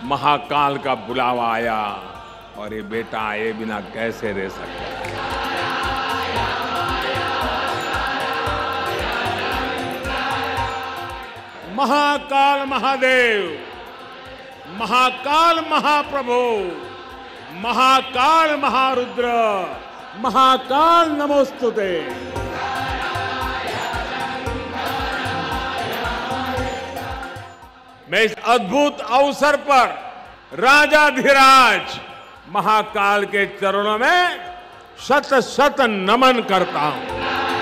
महाकाल का बुलावा आया और ये बेटा आए बिना कैसे रह सकता। महाकाल महादेव, महाकाल महाप्रभु, महाकाल महारुद्र, महाकाल नमोस्तुते। मैं इस अद्भुत अवसर पर राजाधिराज महाकाल के चरणों में शत शत नमन करता हूं।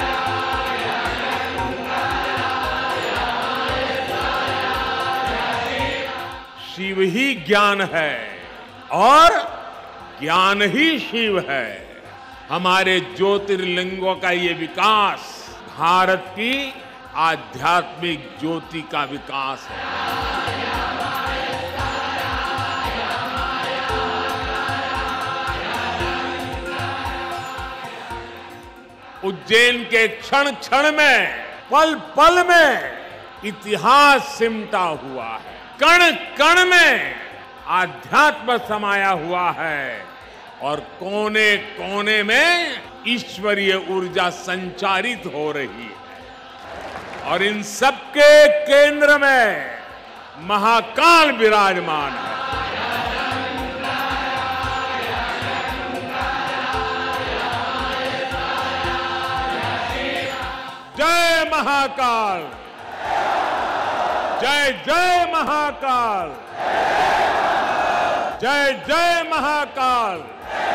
शिव ही ज्ञान है और ज्ञान ही शिव है। हमारे ज्योतिर्लिंगों का ये विकास भारत की आध्यात्मिक ज्योति का विकास है। उज्जैन के क्षण क्षण में, पल पल में इतिहास सिमटा हुआ है। कण कण में आध्यात्म समाया हुआ है और कोने कोने में ईश्वरीय ऊर्जा संचारित हो रही है। और इन सबके केंद्र में महाकाल विराजमान है। जय महाकाल, जय जय महाकाल, जय जय महाकाल।